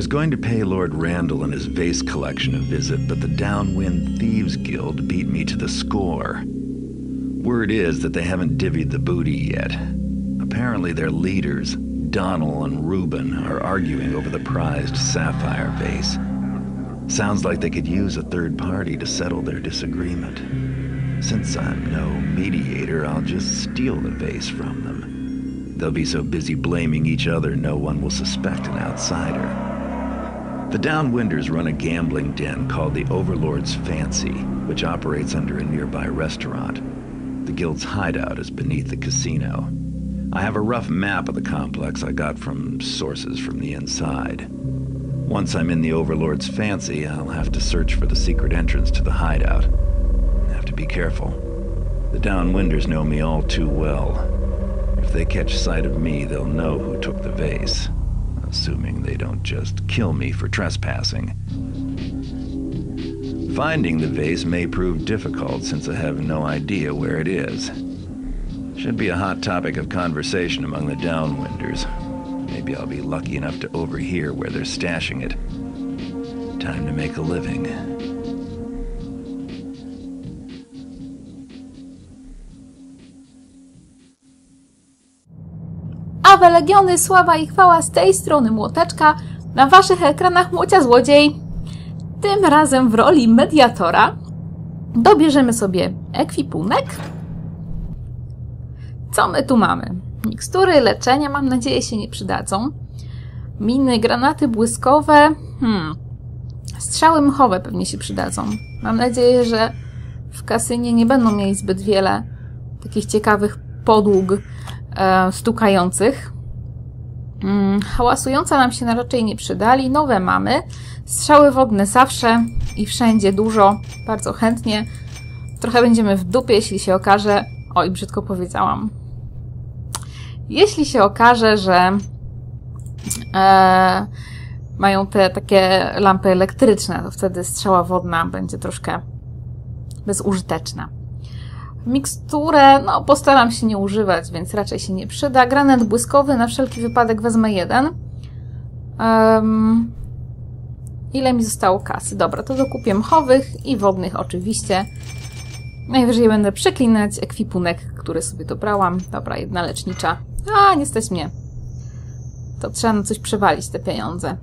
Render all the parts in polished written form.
was going to pay Lord Randall and his vase collection a visit, but the Downwind Thieves Guild beat me to the score. Word is that they haven't divvied the booty yet. Apparently their leaders, Donald and Reuben, are arguing over the prized sapphire vase. Sounds like they could use a third party to settle their disagreement. Since I'm no mediator, I'll just steal the vase from them. They'll be so busy blaming each other, no one will suspect an outsider. The Downwinders run a gambling den called the Overlord's Fancy, which operates under a nearby restaurant. The guild's hideout is beneath the casino. I have a rough map of the complex I got from sources from the inside. Once I'm in the Overlord's Fancy, I'll have to search for the secret entrance to the hideout. I have to be careful. The Downwinders know me all too well. If they catch sight of me, they'll know who took the vase. Assuming they don't just kill me for trespassing. Finding the vase may prove difficult since I have no idea where it is. Should be a hot topic of conversation among the Downwinders. Maybe I'll be lucky enough to overhear where they're stashing it. Time to make a living. Awe, legiony, sława i chwała, z tej strony Młoteczka. Na waszych ekranach Młocia Złodziej. Tym razem w roli mediatora dobierzemy sobie ekwipunek. Co my tu mamy? Mikstury, leczenia, mam nadzieję się nie przydadzą. Miny, granaty błyskowe. Strzały mchowe pewnie się przydadzą. Mam nadzieję, że w kasynie nie będą mieli zbyt wiele takich ciekawych podłóg stukających. Hałasujące nam się raczej nie przydali. Nowe mamy. Strzały wodne zawsze i wszędzie dużo. Bardzo chętnie. Trochę będziemy w dupie, jeśli się okaże... Oj, brzydko powiedziałam. Jeśli się okaże, że mają te takie lampy elektryczne, to wtedy strzała wodna będzie troszkę bezużyteczna. Miksturę, no postaram się nie używać, więc raczej się nie przyda. Granat błyskowy, na wszelki wypadek wezmę jeden. Ile mi zostało kasy? Dobra, to dokupię mchowych i wodnych oczywiście. Najwyżej będę przeklinać ekwipunek, który sobie dobrałam. Dobra, jedna lecznicza. A, nie stać mnie. To trzeba na coś przewalić te pieniądze.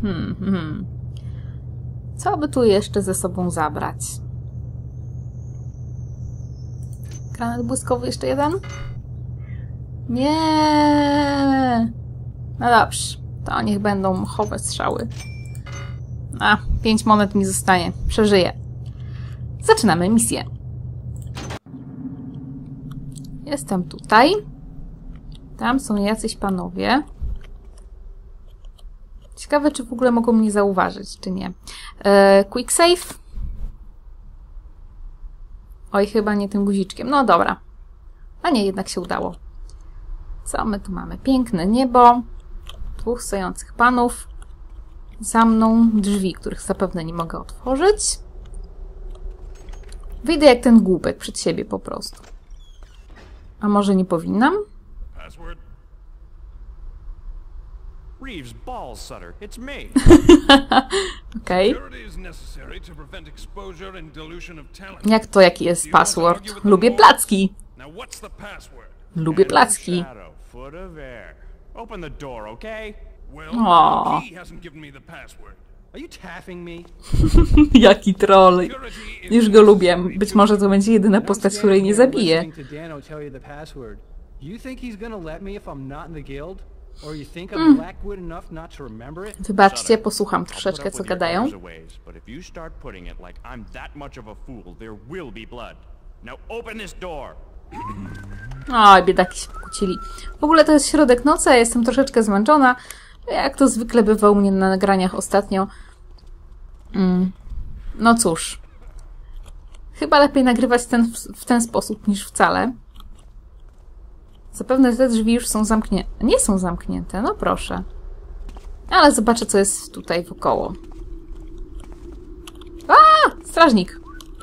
Co by tu jeszcze ze sobą zabrać? Granat błyskowy jeszcze jeden? Nie. No dobrze. To niech będą mchowe strzały. 5 monet mi zostanie. Przeżyję. Zaczynamy misję. Jestem tutaj. Tam są jacyś panowie. Ciekawe, czy w ogóle mogą mnie zauważyć, czy nie. Quick save. Oj, chyba nie tym guziczkiem. No dobra. A nie, jednak się udało. Co my tu mamy? Piękne niebo. 2 stojących panów. Za mną drzwi, których zapewne nie mogę otworzyć. Wyjdę jak ten głupek przed siebie po prostu. A może nie powinnam? Reeves balls, Sutter. It's me. Okej. Jak to, jaki jest password? Lubię placki. Lubię placki. Open the door, okay? O. He hasn't given me the password. Are you taffing me? Jaki troll. Już go lubię. Być może to będzie jedyna postać, której nie zabiję. Wybaczcie, posłucham troszeczkę, co gadają. Oj, biedaki się pokłócili. W ogóle to jest środek nocy, a jestem troszeczkę zmęczona. Jak to zwykle bywa u mnie na nagraniach ostatnio. No cóż. Chyba lepiej nagrywać w ten sposób niż wcale. Zapewne te drzwi już są zamknięte. Nie są zamknięte, no proszę. Ale zobaczę, co jest tutaj wokoło. Strażnik!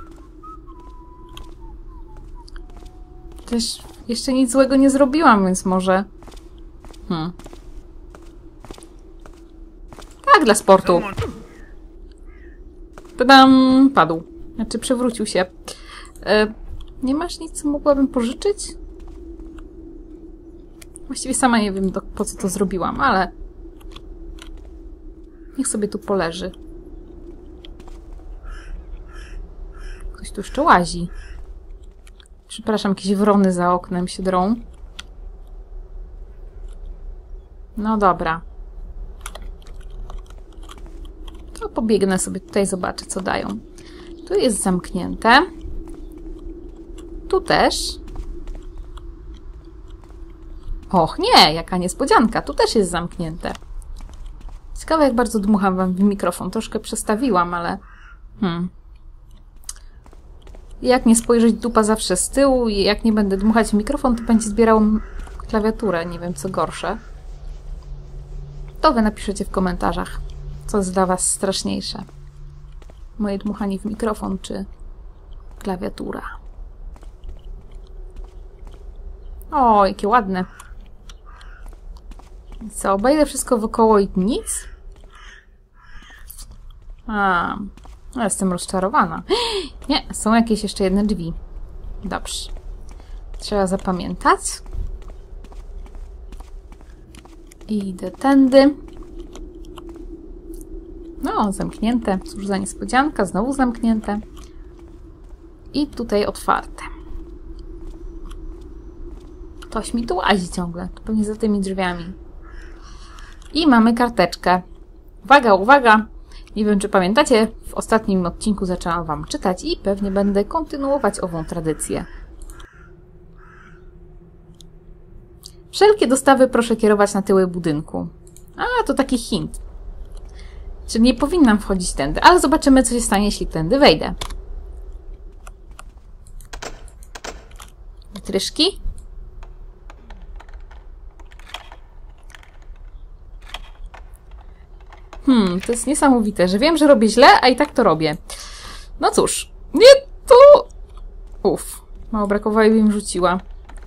Też jeszcze nic złego nie zrobiłam, więc może... Tak, dla sportu. Tadam! Padł. Znaczy, przewrócił się. Nie masz nic, co mogłabym pożyczyć? Właściwie sama nie wiem, po co to zrobiłam, ale... Niech sobie tu poleży. Ktoś tu jeszcze łazi. Przepraszam, jakieś wrony za oknem się drą. No dobra. To pobiegnę sobie tutaj, zobaczę, co dają. Tu jest zamknięte. Tu też. Och, nie! Jaka niespodzianka. Tu też jest zamknięte. Ciekawe, jak bardzo dmucham wam w mikrofon. Troszkę przestawiłam, ale... Jak nie spojrzeć, dupa zawsze z tyłu i jak nie będę dmuchać w mikrofon, to będzie zbierał klawiaturę. Nie wiem, co gorsze. To wy napiszecie w komentarzach, co jest dla was straszniejsze. Moje dmuchanie w mikrofon, czy klawiatura. O, jakie ładne. Co, obejdę wszystko wokoło i nic? Jestem rozczarowana. Nie, są jakieś jeszcze jedne drzwi. Dobrze. Trzeba zapamiętać. I idę tędy. No, zamknięte. Cóż za niespodzianka. Znowu zamknięte. I tutaj otwarte. Ktoś mi tu łazi ciągle. To pewnie za tymi drzwiami. I mamy karteczkę. Uwaga, uwaga! Nie wiem, czy pamiętacie, w ostatnim odcinku zaczęłam wam czytać i pewnie będę kontynuować ową tradycję. Wszelkie dostawy proszę kierować na tyły budynku. To taki hint. Czyli nie powinnam wchodzić tędy, ale zobaczymy, co się stanie, jeśli tędy wejdę. Wytryszki. To jest niesamowite, że wiem, że robię źle, a i tak to robię. No cóż, nie to... Mało brakowało, bym rzuciła.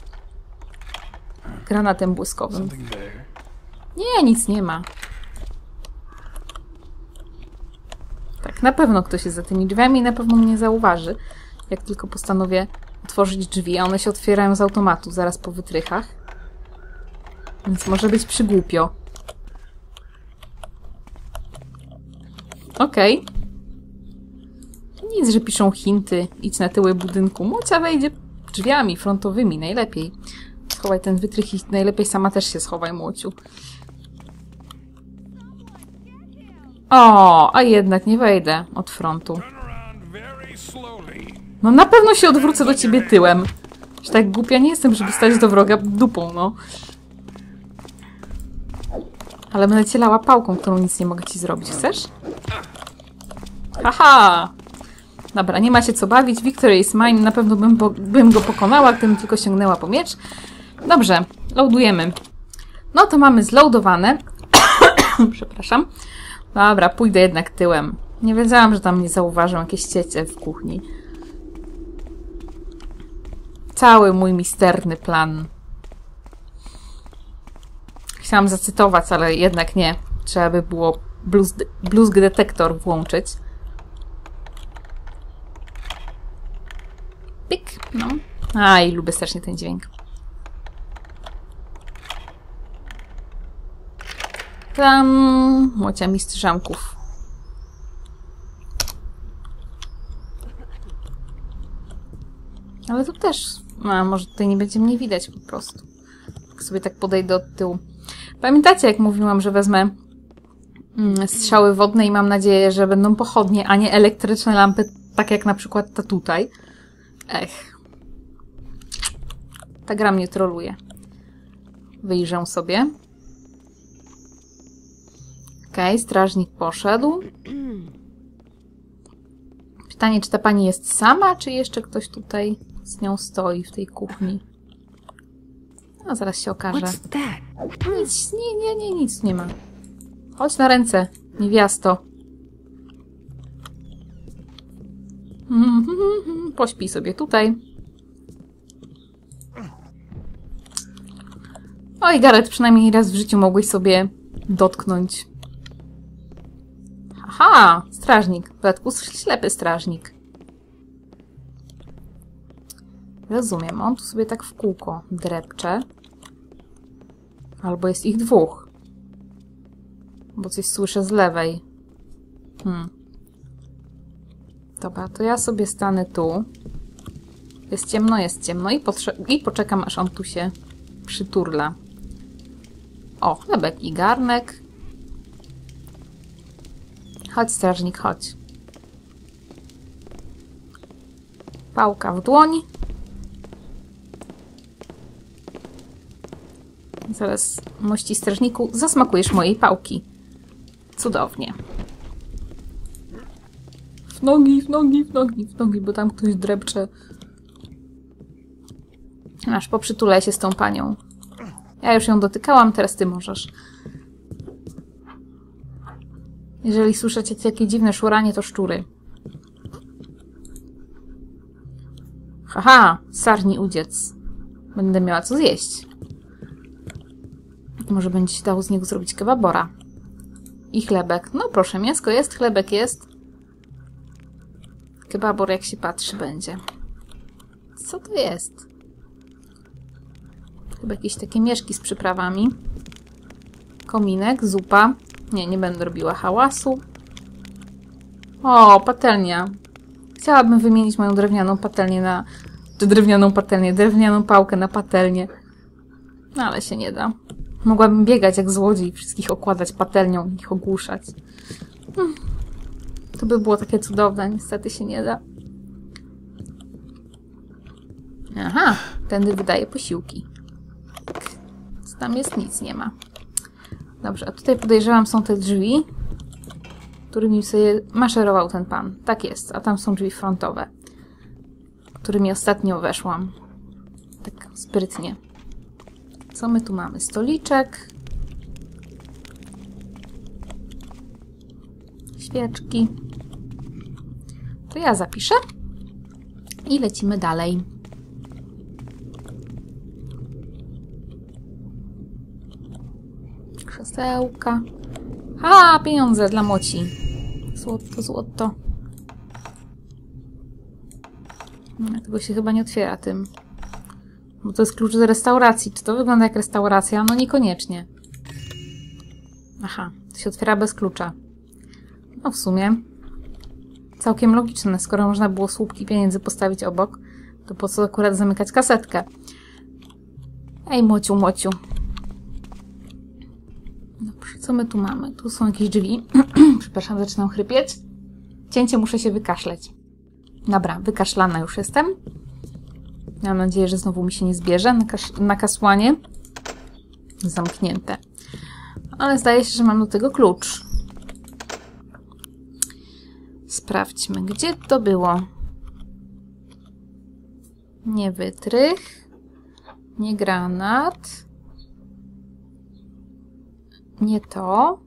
Granatem błyskowym. Nie, nic nie ma. Tak, na pewno ktoś jest za tymi drzwiami i na pewno mnie zauważy, jak tylko postanowię otworzyć drzwi, a one się otwierają z automatu, zaraz po wytrychach. Więc może być przygłupio. Okej. Nic, że piszą hinty. Idź na tyły budynku. Mocia wejdzie drzwiami frontowymi, najlepiej. Schowaj ten wytrych i najlepiej sama też się schowaj, Młociu. O, a jednak nie wejdę od frontu. No na pewno się odwrócę do ciebie tyłem. Że tak głupia nie jestem, żeby stać do wroga dupą, no. Ale będę cię lała pałką, którą nic nie mogę ci zrobić. Chcesz? Haha! Dobra, nie ma się co bawić. Victory is mine. Na pewno bym go pokonała, gdybym tylko sięgnęła po miecz. Dobrze, loadujemy. No to mamy zloadowane. Przepraszam. Dobra, pójdę jednak tyłem. Nie wiedziałam, że tam nie zauważą jakieś ciecie w kuchni. Cały mój misterny plan. Chciałam zacytować, ale jednak nie. Trzeba by było bluzg detektor włączyć. Pik, no. I lubię strasznie ten dźwięk. Tam Młocia mistrz zamków. Ale tu też... może tutaj nie będzie mnie widać po prostu. Jak sobie tak podejdę od tyłu. Pamiętacie, jak mówiłam, że wezmę strzały wodne i mam nadzieję, że będą pochodnie, a nie elektryczne lampy, tak jak na przykład ta tutaj. Ta gra mnie troluje. Wyjrzę sobie. Okej, strażnik poszedł. Pytanie, czy ta pani jest sama, czy jeszcze ktoś tutaj z nią stoi w tej kuchni? No, zaraz się okaże. Nic, nic nie ma. Chodź na ręce, niewiasto. Pośpij sobie tutaj. Oj, Gareth, przynajmniej raz w życiu mogłeś sobie dotknąć Aha! Strażnik. W dodatku ślepy strażnik. Rozumiem. On tu sobie tak w kółko drepcze. Albo jest ich dwóch. Bo coś słyszę z lewej. Dobra, to ja sobie stanę tu. Jest ciemno i poczekam, aż on tu się przyturla. O, chlebek i garnek. Chodź, strażnik, chodź. Pałka w dłoń. Zaraz, mości strażniku, zasmakujesz mojej pałki. Cudownie. W nogi, bo tam ktoś drepcze. Aż poprzytulaj się z tą panią. Ja już ją dotykałam, teraz ty możesz. Jeżeli słyszycie takie dziwne szuranie, to szczury. Haha, sarni uciec. Będę miała co zjeść. Może będzie się dało z niego zrobić kebabora. I chlebek. No proszę, mięsko jest, chlebek jest. Kebabor, jak się patrzy, będzie. Co to jest? Chyba jakieś takie mieszki z przyprawami. Kominek, zupa. Nie będę robiła hałasu. O, patelnia. Chciałabym wymienić moją drewnianą patelnię na... drewnianą pałkę na patelnię. No, ale się nie da. Mogłabym biegać jak złodziej, wszystkich okładać patelnią i ich ogłuszać. To by było takie cudowne, niestety się nie da. Aha, tędy wydaje posiłki. Co tam jest? Nic nie ma. Dobrze, a tutaj podejrzewam są te drzwi, którymi sobie maszerował ten pan. Tak jest, a tam są drzwi frontowe, którymi ostatnio weszłam. Tak sprytnie. Co my tu mamy? Stoliczek. Świeczki. To ja zapiszę. I lecimy dalej. Krzesełka. A, pieniądze dla moci. Złoto. Tego się chyba nie otwiera tym. Bo to jest klucz do restauracji. Czy to wygląda jak restauracja? No niekoniecznie. Aha, to się otwiera bez klucza. No w sumie całkiem logiczne. Skoro można było słupki pieniędzy postawić obok, to po co akurat zamykać kasetkę? Ej, mociu. Dobrze, co my tu mamy? Tu są jakieś drzwi. Przepraszam, zaczynam chrypieć. Cięcie, muszę się wykaszleć. Dobra, wykaszlana już jestem. Mam nadzieję, że znowu mi się nie zbierze na kasłanie. Zamknięte. Ale zdaje się, że mam do tego klucz. Sprawdźmy, gdzie to było. Nie wytrych. Nie granat. Nie to.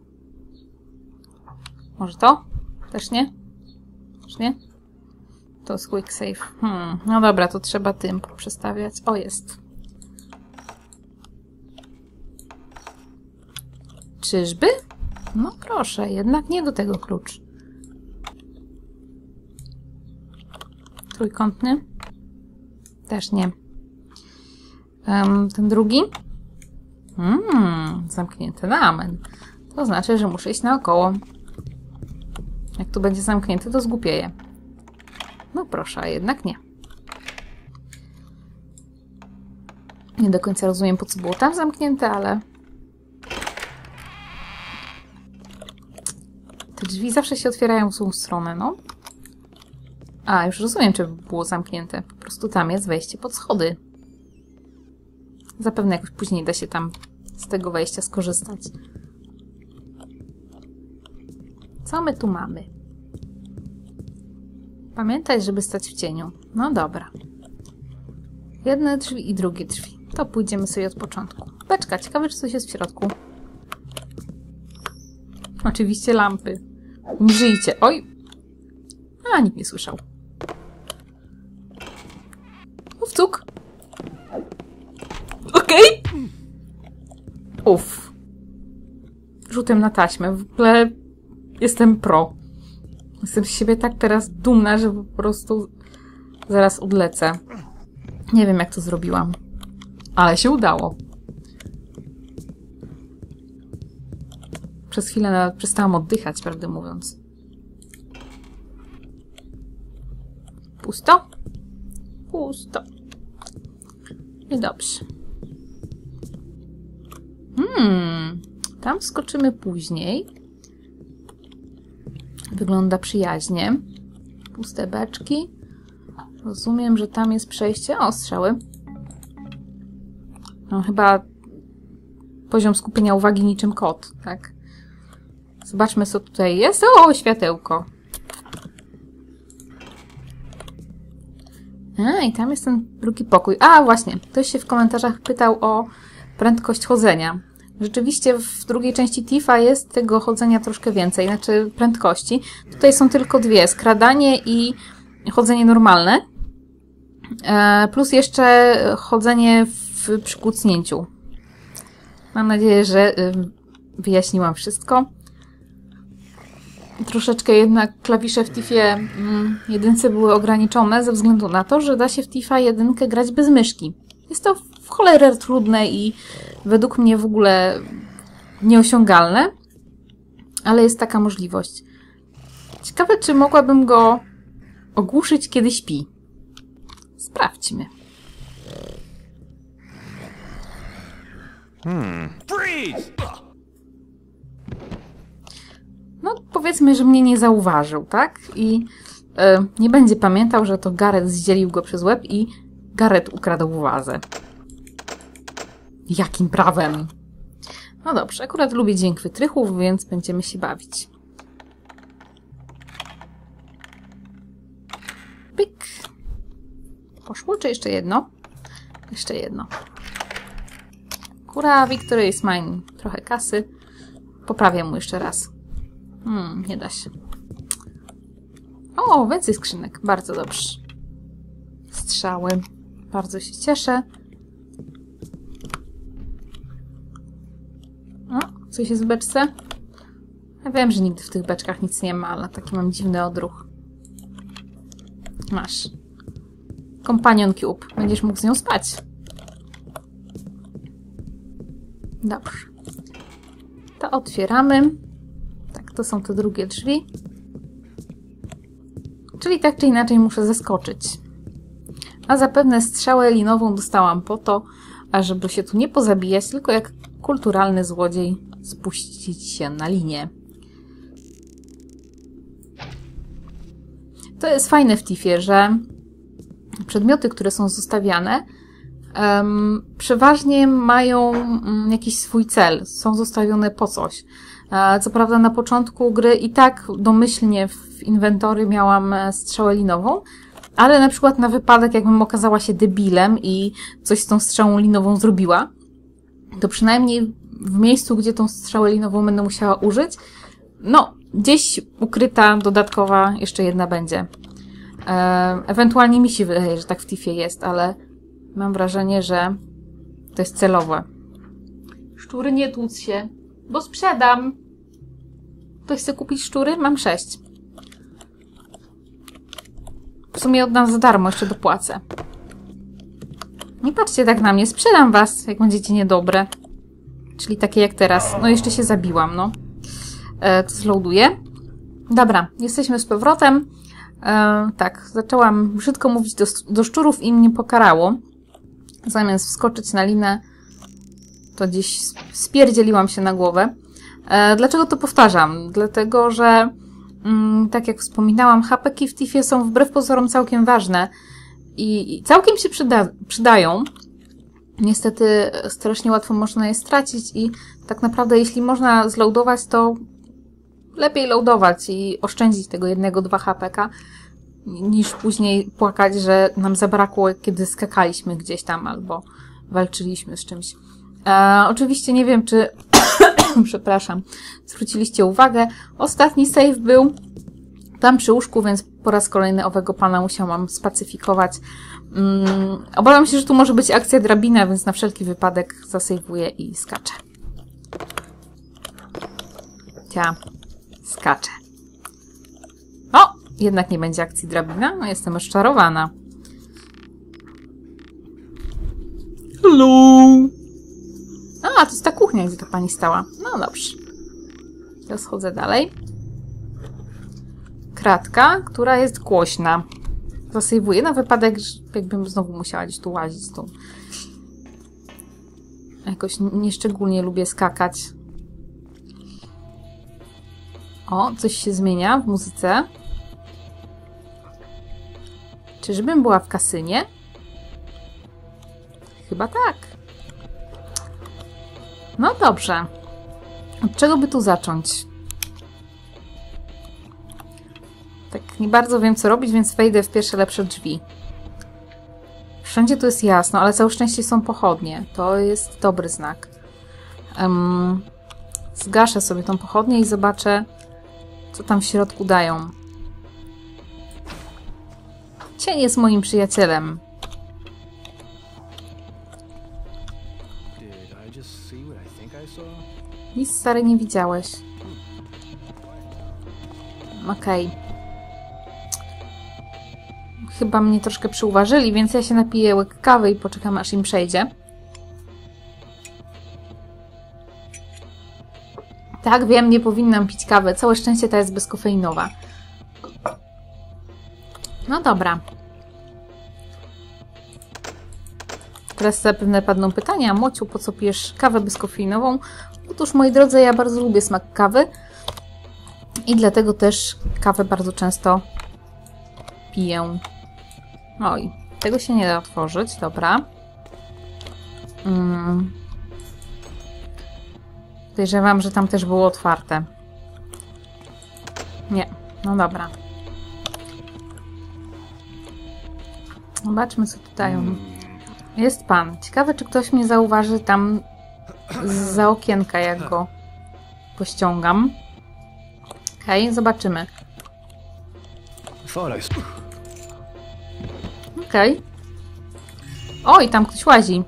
Może to? Też nie? Też nie? To jest quick save. No dobra, to trzeba tym przestawiać. O, jest. Czyżby? No proszę, jednak nie do tego klucz. Trójkątny? Też nie. Ten drugi? Zamknięty na amen. To znaczy, że muszę iść naokoło. Jak tu będzie zamknięty, to zgłupieję. No proszę, a jednak nie. Nie do końca rozumiem, po co było tam zamknięte, ale... Te drzwi zawsze się otwierają w złą stronę, no. A, już rozumiem, czy było zamknięte. Po prostu tam jest wejście pod schody. Zapewne jakoś później da się tam z tego wejścia skorzystać. Co my tu mamy? Pamiętaj, żeby stać w cieniu. No dobra. Jedne drzwi i drugie drzwi. To pójdziemy sobie od początku. Beczka, ciekawe, czy coś jest w środku. Oczywiście lampy. Umrzyjcie. Oj! A, nikt nie słyszał. Ówcuk! Okej! Uff. Rzutem na taśmę. W ogóle jestem pro. Jestem z siebie tak teraz dumna, że po prostu zaraz odlecę. Nie wiem, jak to zrobiłam. Ale się udało. Przez chwilę nawet przestałam oddychać, prawdę mówiąc. Pusto? Pusto. I dobrze. Tam skoczymy później. Wygląda przyjaźnie. Puste beczki. Rozumiem, że tam jest przejście. O, strzały. No, chyba poziom skupienia uwagi niczym kot, tak? Zobaczmy, co tutaj jest. O, światełko. I tam jest ten drugi pokój. A, właśnie. Ktoś się w komentarzach pytał o prędkość chodzenia. Rzeczywiście w drugiej części Tifa jest tego chodzenia troszkę więcej, znaczy prędkości. Tutaj są tylko dwie. Skradanie i chodzenie normalne. Plus jeszcze chodzenie w przykucnięciu. Mam nadzieję, że wyjaśniłam wszystko. Troszeczkę jednak klawisze w Tifie 1 były ograniczone ze względu na to, że da się w Tifa 1 grać bez myszki. Jest to w cholerę trudne i według mnie w ogóle nieosiągalne, ale jest taka możliwość. Ciekawe, czy mogłabym go ogłuszyć, kiedy śpi. Sprawdźmy. Freeze! No, powiedzmy, że mnie nie zauważył, tak? I nie będzie pamiętał, że to Gareth zdzielił go przez łeb i Gareth ukradł wazę. Jakim prawem? No dobrze, akurat lubię dźwięk wytrychów, więc będziemy się bawić. Pik. Poszło, czy jeszcze jedno? Jeszcze jedno. Kura, Victory is mine. Trochę kasy. Poprawię mu jeszcze raz. Nie da się. O, więcej skrzynek. Bardzo dobrze. Strzały. Bardzo się cieszę. O, coś jest w beczce? Ja wiem, że nigdy w tych beczkach nic nie ma, ale taki mam dziwny odruch. Masz. Companion Cube. Będziesz mógł z nią spać. Dobrze. To otwieramy. Tak, to są te drugie drzwi. Czyli tak czy inaczej muszę zeskoczyć. A zapewne strzałę linową dostałam po to, ażeby się tu nie pozabijać, tylko jak kulturalny złodziej spuścić się na linię. To jest fajne w Tifie, że przedmioty, które są zostawiane, przeważnie mają jakiś swój cel. Są zostawione po coś. Co prawda na początku gry i tak domyślnie w inwentory miałam strzałę linową, ale na przykład na wypadek, jakbym okazała się debilem i coś z tą strzałą linową zrobiła, to przynajmniej w miejscu, gdzie tą strzałę linową będę musiała użyć, no, gdzieś ukryta, dodatkowa jeszcze jedna będzie. Ewentualnie mi się wydaje, że tak w Tifie jest, ale mam wrażenie, że to jest celowe. Szczury, nie tłuc się, bo sprzedam. Ktoś chce kupić szczury? Mam 6. W sumie oddam za darmo, jeszcze dopłacę. Nie patrzcie tak na mnie, sprzedam was, jak będziecie niedobre. Czyli takie jak teraz. No jeszcze się zabiłam, no. To zloaduję. Dobra, jesteśmy z powrotem. Tak, zaczęłam brzydko mówić do szczurów i mnie pokarało. Zamiast wskoczyć na linę, to gdzieś spierdzieliłam się na głowę. Dlaczego to powtarzam? Dlatego, że tak jak wspominałam, hapeki w Tifie są wbrew pozorom całkiem ważne i całkiem się przydają. Niestety strasznie łatwo można je stracić i tak naprawdę jeśli można zloadować, to lepiej loadować i oszczędzić tego 1-2 hapeka, niż później płakać, że nam zabrakło, kiedy skakaliśmy gdzieś tam albo walczyliśmy z czymś. Oczywiście nie wiem, czy przepraszam, zwróciliście uwagę. Ostatni save był tam przy łóżku, więc po raz kolejny owego pana musiałam spacyfikować. Obawiam się, że tu może być akcja drabina, więc na wszelki wypadek zasejwuję i skaczę. Skaczę. O! jednak nie będzie akcji drabina. No, jestem rozczarowana. Hello! A, to jest ta kuchnia, gdzie ta pani stała. No dobrze. Teraz chodzę dalej. Kratka, która jest głośna. Zasejwuję na wypadek, jakbym znowu musiała gdzieś tu łazić. Tu. Jakoś nieszczególnie lubię skakać. O, coś się zmienia w muzyce. Czyżbym była w kasynie? Chyba tak. No dobrze. Od czego by tu zacząć? Tak nie bardzo wiem, co robić, więc wejdę w pierwsze lepsze drzwi. Wszędzie tu jest jasno, ale całe szczęście są pochodnie. To jest dobry znak. Zgaszę sobie tą pochodnię i zobaczę, co tam w środku dają. Cień jest moim przyjacielem. Nic, stary, nie widziałeś. Okej. Chyba mnie troszkę przyuważyli, więc ja się napiję łyk kawy i poczekam, aż im przejdzie. Tak, wiem, nie powinnam pić kawy. Całe szczęście ta jest bezkofeinowa. No dobra. Teraz zapewne padną pytania. Mociu, po co pijesz kawę bezkofeinową? Otóż, moi drodzy, ja bardzo lubię smak kawy i dlatego też kawę bardzo często piję. Oj, tego się nie da otworzyć. Dobra. Podejrzewam, że tam też było otwarte. Nie. No dobra. Zobaczmy, co tu dają. Jest pan. Ciekawe, czy ktoś mnie zauważy tam zza okienka, jak go pościągam. Okej, zobaczymy. Okej. Oj, tam ktoś łazi.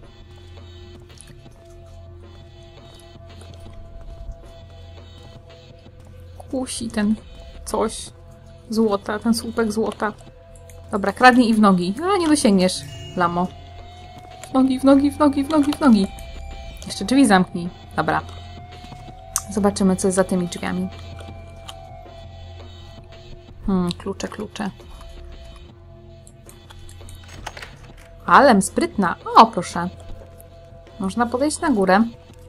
Kusi ten coś. Złota, ten słupek złota. Dobra, kradnij i w nogi. A, nie dosięgniesz, lamo. W nogi, w nogi, w nogi, w nogi, w nogi. Jeszcze drzwi zamknij. Dobra. Zobaczymy, co jest za tymi drzwiami. Klucze, klucze. Alem sprytna. O, proszę. Można podejść na górę.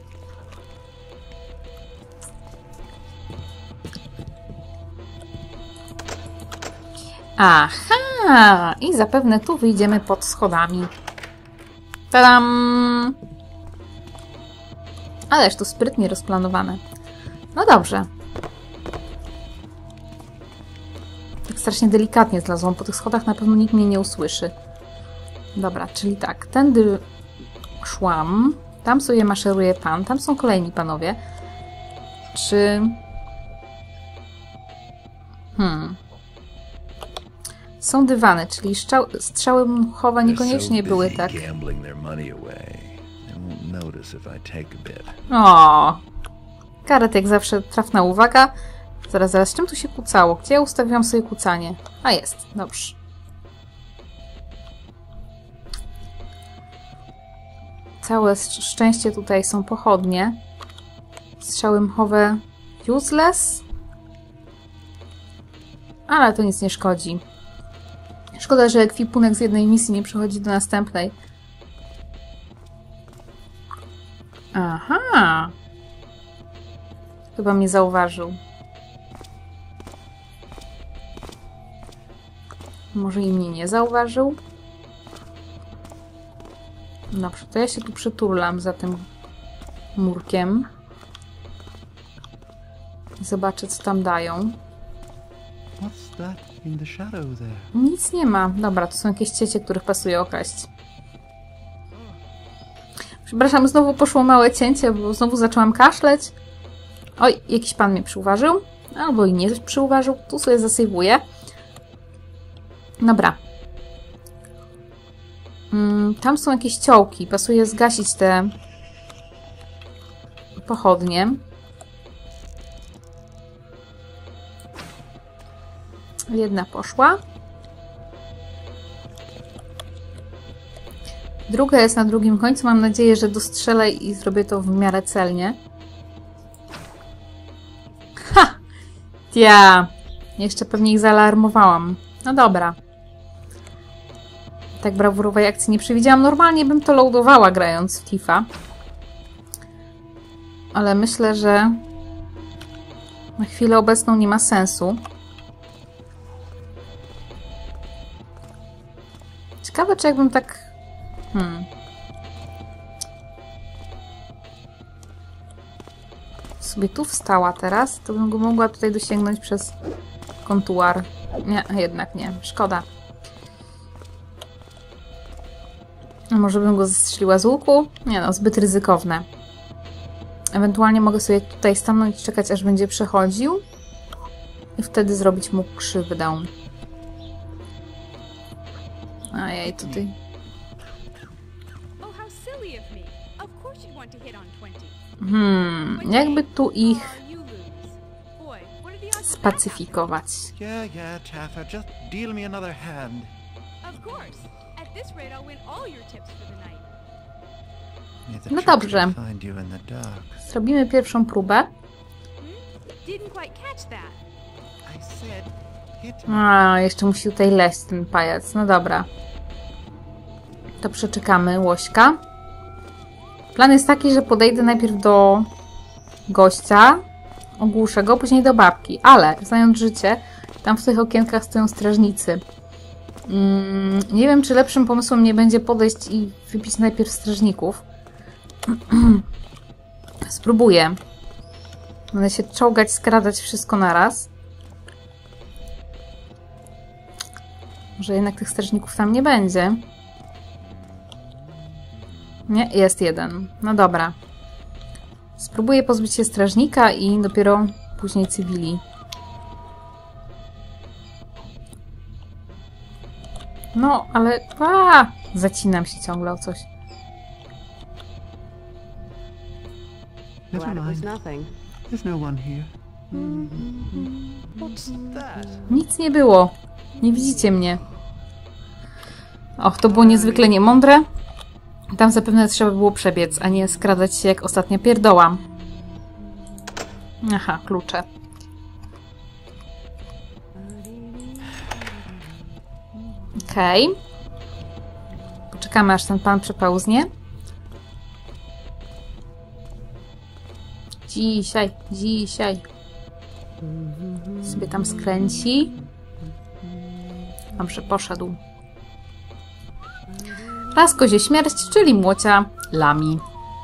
Aha! I zapewne tu wyjdziemy pod schodami. Tadam! Ależ tu sprytnie rozplanowane. No dobrze. Tak strasznie delikatnie zlazłam po tych schodach. Na pewno nikt mnie nie usłyszy. Dobra, czyli tak. Tędy szłam. Tam sobie maszeruje pan. Tam są kolejni panowie. Czy... Są dywany, czyli strzały mchowe niekoniecznie były tak... O, Karet jak zawsze trafna uwaga. Zaraz, zaraz, czym tu się kucało? Gdzie ja ustawiłam sobie kucanie? A jest, dobrze. Całe szczęście tutaj są pochodnie. Strzały mchowe useless. Ale to nic nie szkodzi. Szkoda, że ekwipunek z jednej misji nie przechodzi do następnej. Aha! Chyba mnie zauważył. Może i mnie nie zauważył? Dobrze, to ja się tu przyturlam za tym murkiem. Zobaczę, co tam dają. Nic nie ma. Dobra, to są jakieś ciecie, których pasuje okraść. Przepraszam, znowu poszło małe cięcie, bo znowu zaczęłam kaszleć. Oj, jakiś pan mnie przyuważył. Albo i nie przyuważył. Tu sobie zasejwuję. Dobra. Tam są jakieś ciołki. Pasuje zgasić te pochodnie. Jedna poszła. Druga jest na drugim końcu. Mam nadzieję, że dostrzelę i zrobię to w miarę celnie. Ha! Ja! Jeszcze pewnie ich zaalarmowałam. No dobra. Tak brawurowej akcji nie przewidziałam. Normalnie bym to loadowała grając w Tifa. Ale myślę, że na chwilę obecną nie ma sensu. Ciekawe, czy jakbym tak... sobie tu wstała teraz, to bym go mogła tutaj dosięgnąć przez kontuar. Nie, jednak nie. Szkoda. A może bym go zestrzeliła z łuku? Nie no, zbyt ryzykowne. Ewentualnie mogę sobie tutaj stanąć i czekać, aż będzie przechodził. I wtedy zrobić mu krzywdę. Ajaj, tutaj... jakby tu ich spacyfikować. No dobrze. Zrobimy pierwszą próbę. A, jeszcze musi tutaj leść ten pajac. No dobra. To przeczekamy łośka. Plan jest taki, że podejdę najpierw do gościa, ogłuszę go, później do babki. Ale, znając życie, tam w tych okienkach stoją strażnicy. Nie wiem, czy lepszym pomysłem nie będzie podejść i wypić najpierw strażników. Spróbuję. Będę się czołgać, skradać wszystko naraz. Może jednak tych strażników tam nie będzie. Nie, jest jeden. No dobra. Spróbuję pozbyć się strażnika i dopiero później cywili. No, ale... zacinam się ciągle o coś. Nic nie było. Nie widzicie mnie. Och, to było niezwykle niemądre. Tam zapewne trzeba było przebiec, a nie skradać się jak ostatnia pierdoła. Aha, klucze. Okej. Poczekamy, aż ten pan przepełznie. Dzisiaj. Sobie tam skręci. Dobrze, poszedł. Raz kozie śmierć, czyli młocia Lami.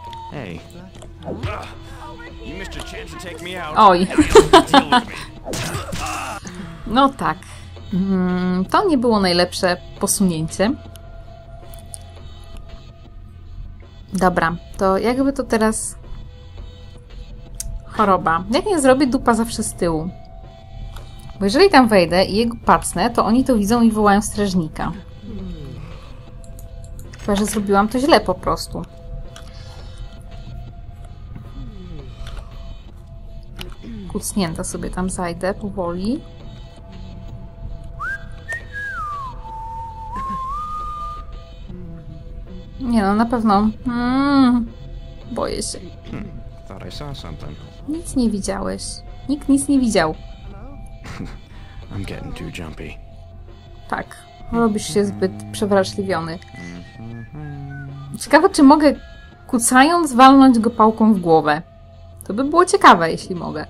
Oj. No tak. To nie było najlepsze posunięcie. Dobra, to jakby to teraz... Choroba. Jak nie zrobię, dupa zawsze z tyłu. Bo jeżeli tam wejdę i jego pacnę, to oni to widzą i wołają strażnika. Chyba, że zrobiłam to źle po prostu. Kucnięta sobie tam zajdę powoli. Nie no, na pewno. Boję się. Nic nie widziałeś. Nikt nic nie widział. Tak. Robisz się zbyt przewrażliwiony. Ciekawe, czy mogę kucając walnąć go pałką w głowę. To by było ciekawe, jeśli mogę.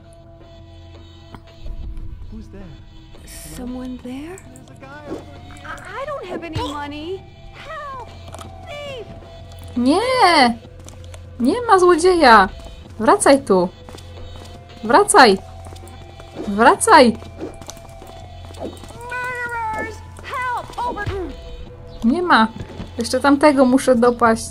Someone there? I don't have any money. Help! Thief! Nie! Nie ma złodzieja! Wracaj tu! Wracaj! Wracaj! Murderers! Help! Over! Nie ma! Jeszcze tamtego muszę dopaść.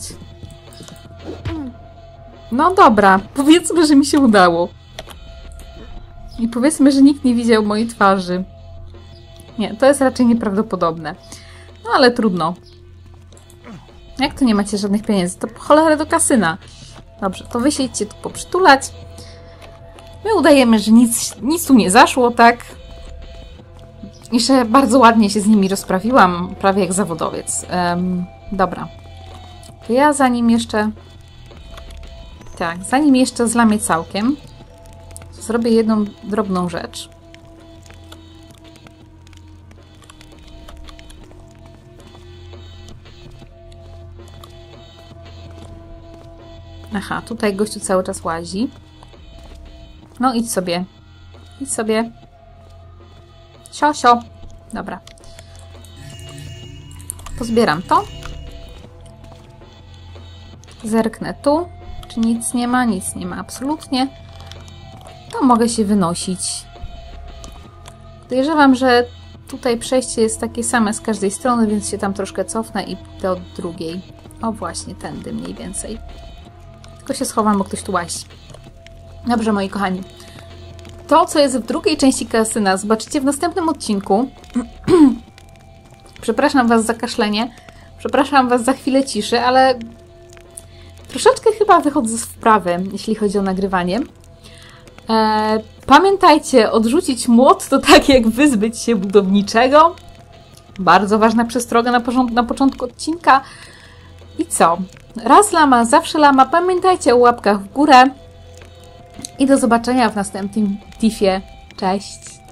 No dobra, powiedzmy, że mi się udało. I powiedzmy, że nikt nie widział mojej twarzy. Nie, to jest raczej nieprawdopodobne. No ale trudno. Jak to nie macie żadnych pieniędzy? To po cholerę do kasyna. Dobrze, to wy się idźcie tu poprzytulać. My udajemy, że nic tu nie zaszło, tak? Jeszcze bardzo ładnie się z nimi rozprawiłam, prawie jak zawodowiec. Dobra. To ja zanim jeszcze... Tak, zanim jeszcze zlamię całkiem, zrobię jedną drobną rzecz. Aha, tutaj gościu cały czas łazi. No idź sobie. Idź sobie. Sio, sio. Dobra. Pozbieram to. Zerknę tu. Czy nic nie ma? Nic nie ma absolutnie. To mogę się wynosić. Podejrzewam, że tutaj przejście jest takie same z każdej strony, więc się tam troszkę cofnę i pójdę od drugiej. O właśnie, tędy mniej więcej. Tylko się schowam, bo ktoś tu łazi. Dobrze, moi kochani. To, co jest w drugiej części kasyna, zobaczycie w następnym odcinku. Przepraszam Was za kaszlenie. Przepraszam Was za chwilę ciszy, ale troszeczkę chyba wychodzę z wprawy, jeśli chodzi o nagrywanie. Pamiętajcie, odrzucić młot to tak jak wyzbyć się budowniczego. Bardzo ważna przestroga na początku odcinka. I co? Raz lama, zawsze lama. Pamiętajcie o łapkach w górę. I do zobaczenia w następnym Tiffie. Cześć!